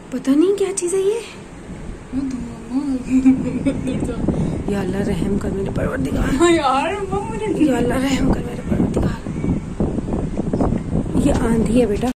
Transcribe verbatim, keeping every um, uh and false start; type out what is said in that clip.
पता नहीं क्या चीज है ये। या अल्लाह रहम कर मेरे परवरदिगार। यार या अल्लाह रहम कर मेरे परवरदिगार। ये आंधी है बेटा।